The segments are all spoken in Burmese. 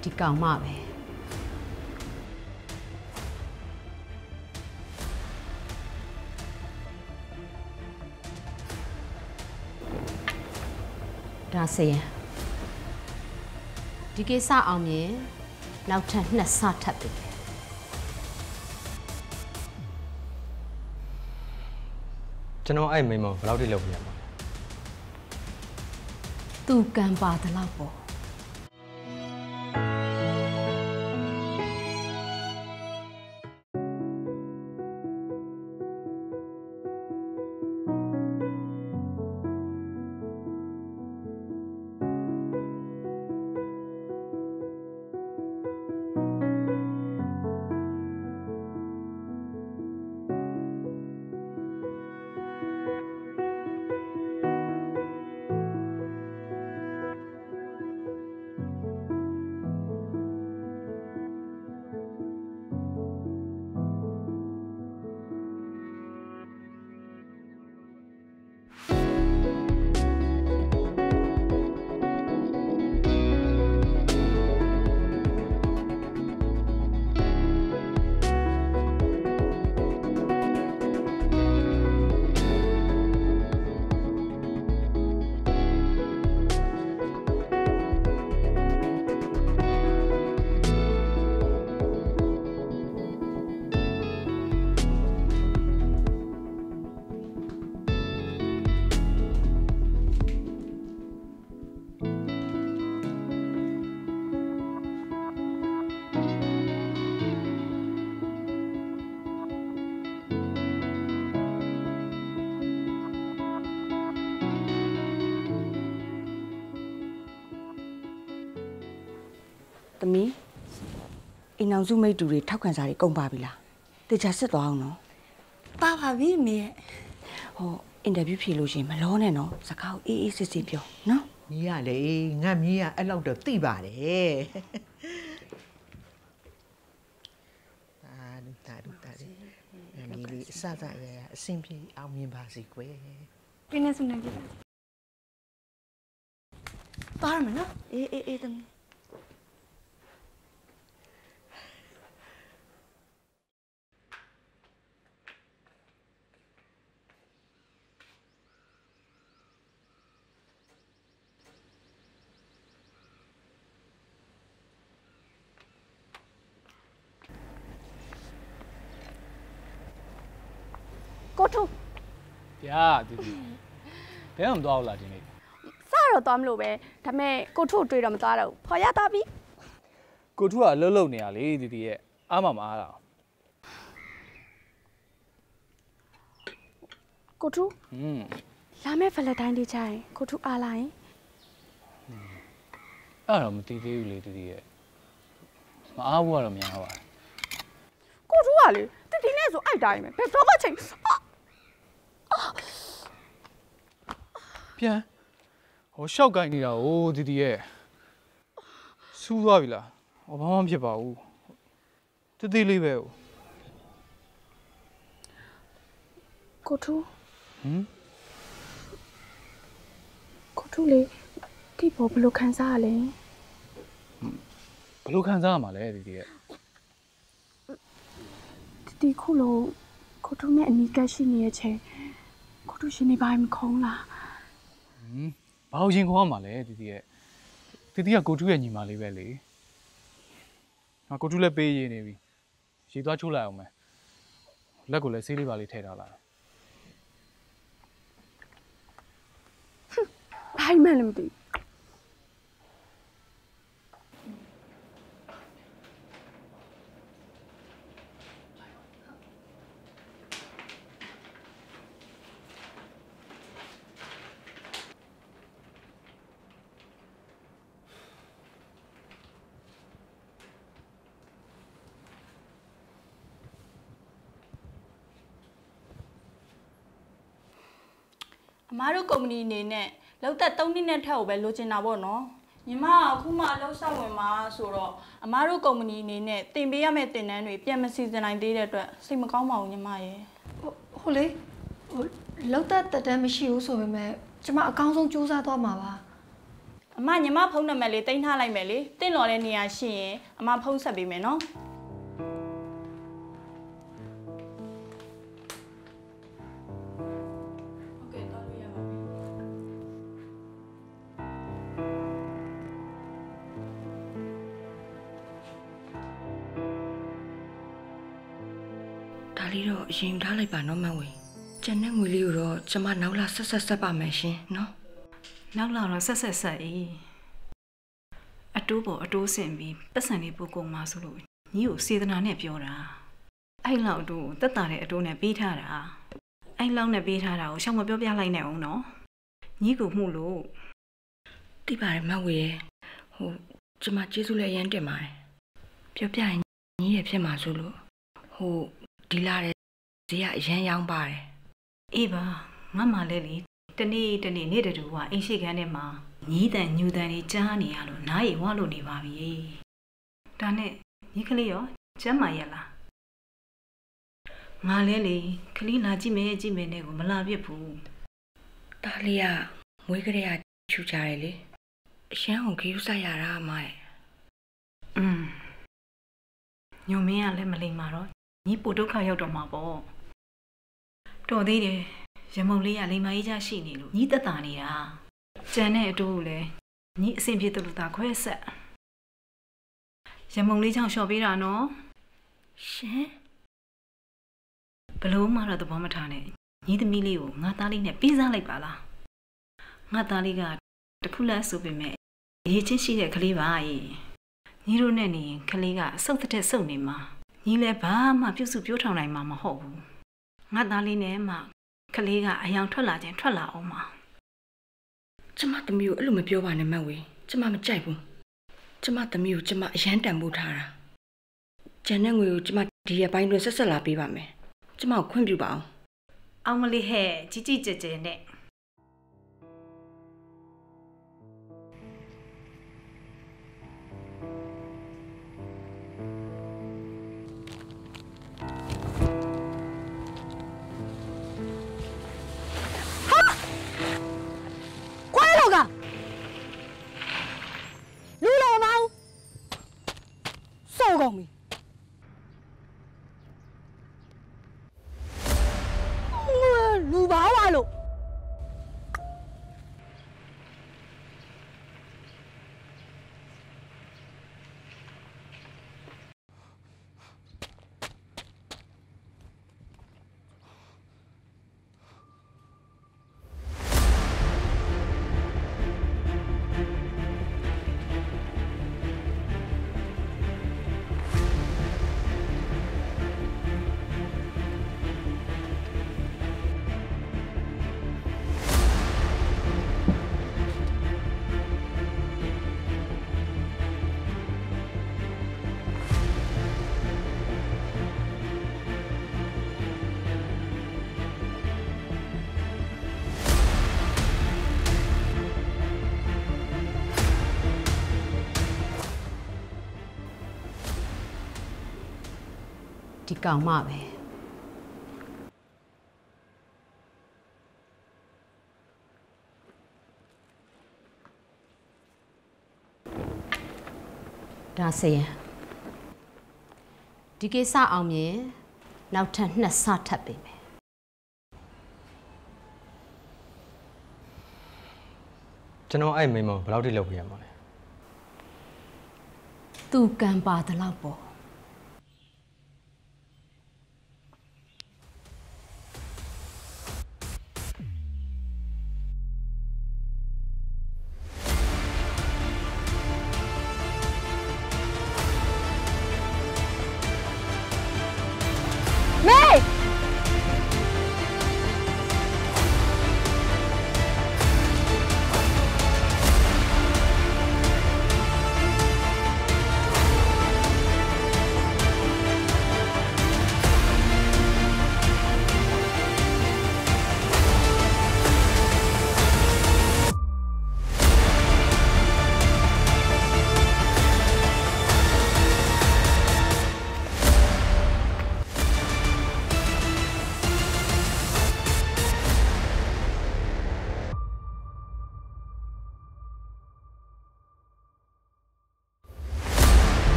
ဒီကောင်မပဲဒါစရင်ဒီကိစ္စအောင်မြင်နောက်ထပ်2 ဆထပ်ပြီကျွန်တော်အဲ့မိမဘယ်လောက်ထိလုပ်ပြရမှာသူကံပါတယ်လို့ပေါ့သမီးအိမ်အောင်စုမိတ်တူတွေထောက်ခံစာတွေကုန်ပါပြီလားတေချာစစ်သွားအောင်နော်ပါပါပြီမေဟိုအင်တာဗျူးဖြေလို့ရှိရင်မလောနဲ့နော်စကားကိုအေးအေးစစ်စစ်ပြောနော်မီးရလေငတ်မီးရအဲ့လောက်တော့သိပါတယ်တာမီးလေးအစရအဆင်ပြေအောင်မြင်ပါစေကွယ်ပြင်းနေစုနေပြီပါမနော်အေးသမီးကိုထုဗျာဒီဘယ်မှမသွားဘူးလားဒီနေ့စတော့သွားမလို့ပဲဒါပေမဲ့ကိုထုတွေ့တော့မသွားတော့ဘူးခေါ်ရသွားပြီကိုထုကအလုံးလုံးနေရလေဒီရဲ့အားမမအားတာကိုထုလာမယ့်ဖလက်တိုင်းဒီချိုင်ကိုထုအားလာရင်အဲ့တော့မတည်သေးဘူးလေဒီရဲ့မအားဘူးကတော့မရပါဘူးကိုထုကလေဒီနေ့ဆိုအိုက်တိုင်းပဲဘယ်တော့မှချိန်ပြန်ဟိုရှောက်ကိုင်းနေတာဟိုဒီရဲ့စူးသွားပြီလားဟောဘာမှမဖြစ်ပါဘူးတေးလေးပဲကိုထုကိုထုလေဒီဘောဘလို့ခံစားရလဲဘလို့ခံစားရမှာလဲဒီရဲ့ဒီခုလို့ကိုထုနဲ့အနီးကပ်ရှိနေရဲ့ချိန်ကိုထုရှင်နေပါမခုံးလားဘာလို့ရင်ခေါ်ရမှာလဲဒီရဲ့ကကိုထုရဲ့ညီမလေးပဲလေငါကိုထုလည်းပေးရနေပြီရေသွားချိုးလိုက်အောင်မယ်လက်ကိုလည်းဆေးလေးပါလေးထည့်ထားလိုက်ဘာမှလည်းမသိအမားတို့ကုမ္ပဏီအနေနဲ့လောက်သက်3နှစ်နဲ့ထက်ကိုပဲလိုချင်တာပေါ့နော်ညီမအခုမှအလုပ်ဆက်ဝင်မှာဆိုတော့အမားတို့ကုမ္ပဏီအနေနဲ့တင်ပေးရမယ့်တင်တန်းတွေပြန်မစီစဉ်နိုင်သေးတဲ့အတွက်စိတ်မကောင်းပါဘူးညီမရဲ့ဟုတ်လေလောက်သက်တက်တန်းမရှိဘူးဆိုပေမဲ့ကျမအကောင်းဆုံးစူးစမ်းသွားမှာပါအမညီမဖုန်းနံပါတ်လေးတင်ထားလိုက်မယ်လေတင့်တော်တဲ့နေရာရှိရင်အမဖုန်းဆက်ပေးမယ်နော်ဒါလေးတော့အရင်ထားလိုက်ပါနော်မဝေကျန်တဲ့ငွေလေးကိုတော့ကျမနောက်လာဆက်ပါမယ်ရှင်နော်နောက်လာတော့ဆက်အေးအတိုးပေါ်အတိုးဆင်ပြီးပတ်စံလေးပို့ကုန်မှာဆိုလို့ညီကိုစေတနာနဲ့ပြောတာအဲ့လောက်တို့တက်တာတဲ့အတိုးနဲ့ပေးထားတာအဲ့လောက်နဲ့ပေးထားတာကိုရှောင်မပြောပြလိုက်နဲ့အောင်နော်ညီကိုမှုလို့တိပါတယ်မဝေရဲ့ကျမကျေးဇူးလည်းအရင်တင်ပါတယ်ပြောပြရင်ညီရဲ့ဖြစ်မှာဆိုလို့ဒီလာတဲ့ဈေးကအရန်ရောင်းပါတယ်အေးပါငါမှလည်းလေတနေ့နေ့တူကအိမ်ရှိခန်းထဲမှာညီးတန်ညူတန်တွေကြားနေရလို့နားရီဝါလို့နေပါပြီဒါနဲ့ညီကလေးရောကျမ်းမာရလားငါလဲလေကလေးလာကြည့်မယ်နဲ့ကိုမလာပြစ်ဘူးဒါလေးကမွေးကလေးကချူကြတယ်လေအရှမ်းကိုခရူးဆိုင်ရတာအမရဲ့ညုံမင်းကလည်းမလိမ္မာတော့ညီပိုဒုက္ခရောက်တော့မှာပေါ့တော်သေးတယ်ရမုံလေးကလိမ္မာကြီးချရှိနေလို့ညီတက်တာနေတာကြံတဲ့အတိုးကိုလည်းညီအဆင်ပြေတယ်လို့သာခွဲဆက်ရမုံလေးချောင်းလျှော်ပေးတာနော်ရှင်ဘလို့မှတော့သဘောမထားနဲ့ညီသမီးလေးကိုငါသားလေးနဲ့ပေးစားလိုက်ပါလားငါသားလေးကတခုလက်ဆိုပေမဲ့အရေးချင်းရှိတဲ့ကလေးပါညီတို့နဲ့နေရင်ကလေးကအဆုတ်တဲ့ဆုတ်နေမှာညီလည်းဘာမှပြုစုပြောထောင်နိုင်မှာမဟုတ်ဘူးငါသားလေးနဲ့မှကလေးကအယောင်ထွက်လာအောင်မှာကျမသမီးကိုအဲ့လိုမပြောပါနဲ့မဝေကျမမကြိုက်ဘူးကျမသမီးကိုကျမအရန်တန်ဖိုးထားတာကျန်တဲ့ငွေကိုကျမဒီရက်ပိုင်းတွင်ဆက်လာပေးပါမယ်ကျမကိုခွင့်ပြုပါအောင်မလေးဟဲ့ကြီးကျယ်နဲ့ကုန်ပြီလူပါဝါလို့ဒီကောင်မှပဲဒါစရင်ဒီကိစ္စအောင်မြင်နောက်ထပ်2 ဆထပ်ပေးမယ်ကျွန်တော်အဲ့မိမဘယ်လောက်ထိလုပ်ပြရမှာလဲသူကံပါတဲ့လောက်ပေါ့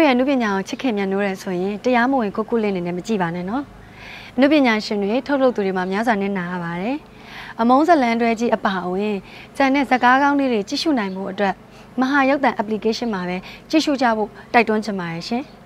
ရဲ့အနုပညာကိုချစ်ခင်မြတ်နိုးရဲဆိုရင်တရားမဝင်ကိုကုလေးနေနဲ့မကြည့်ပါနဲ့နော်အနုပညာရှင်တွေထုတ်လုပ်သူတွေမှာများစွာနဲ့နာရပါတယ်အမုန်းဇလန်တွဲကြီးအပါအဝင်ကြံတဲ့ဇကားကောင်းလေးတွေကြည့်ရှုနိုင်မှုအတွက်မဟာရုပ်သံ application မှာပဲကြည့်ရှုကြဖို့တိုက်တွန်းချင်ပါတယ်ရှင်